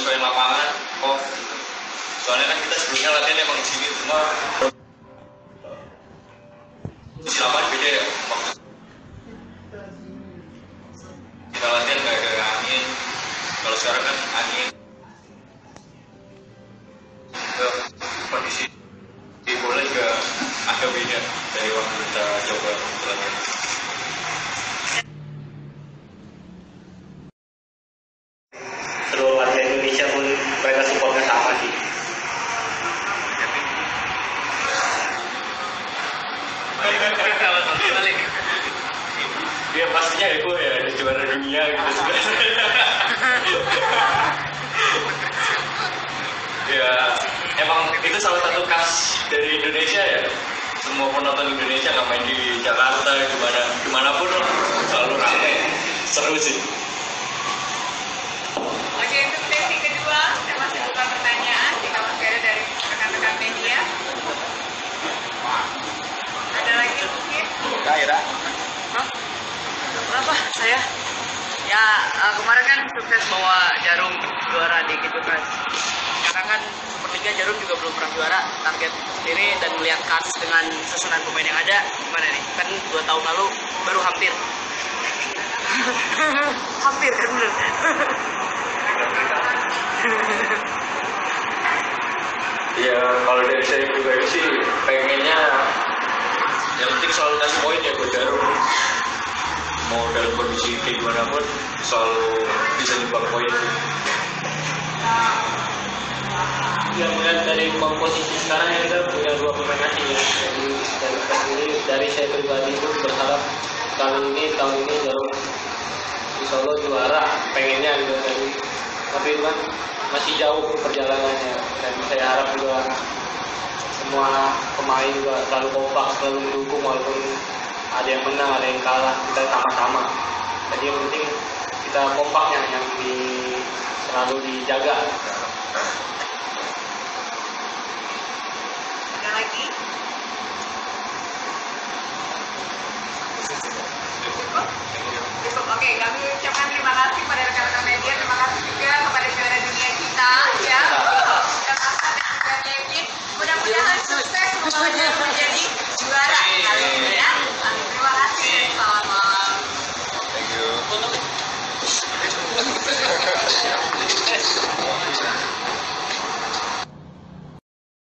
nyesuaiin lapangan. Oh gitu. Soalnya kan kita sebelumnya latihan emang di sini cuma di lapangan beda ya. Kita latihan nggak ada angin. Kalau sekarang kan angin. Kondisi di bola juga agak beda dari waktu kita coba latihan. Seluruh warga Indonesia pun mereka supportnya sama sih. Dia pastinya itu ya di juara dunia gitu sebenarnya. Ya emang itu salah satu khas dari Indonesia ya. Semua penonton Indonesia nggak main di Jakarta dimanapun selalu ramai, seru sih. Oke, untuk sesi kedua, saya masih buka pertanyaan jika masih ada dari rekan-rekan media. Ada lagi mungkin? Kaira. Kenapa saya? Ya kemarin kan sukses bawa Jarum juara di Kidulmas. Sekarang kan sepertinya Jarum juga belum pernah juara. Target sendiri dan melihat kans dengan susunan pemain yang ada, gimana nih? Kan 2 tahun lalu baru hampir. Hampir kan bener. Ya kalau dari saya pribadi sih pengennya yang penting selalu kasih poin ya buat Jarum. Mau dalam kondisi kayak gimana pun selalu bisa nyumbang poin. Ya melihat dari komposisi sekarang ya kita punya 2 pemain asing ya. Dari saya pribadi itu berharap tahun ini Jarum di Solo juara, pengennya gitu tadi. Tapi kan masih jauh perjalanannya dan saya harap juga semua pemain juga selalu kompak, selalu mendukung walaupun ada yang menang, ada yang kalah, kita sama-sama. Jadi yang penting kita kompaknya yang selalu dijaga. Ada lagi? Cukup. Oke, kami ucapkan terima kasih kepada rekan-rekan media, terima kasih juga kepada juara dunia kita ya. Dan juga Kevin. Mudah-mudahan sukses membawa Jarum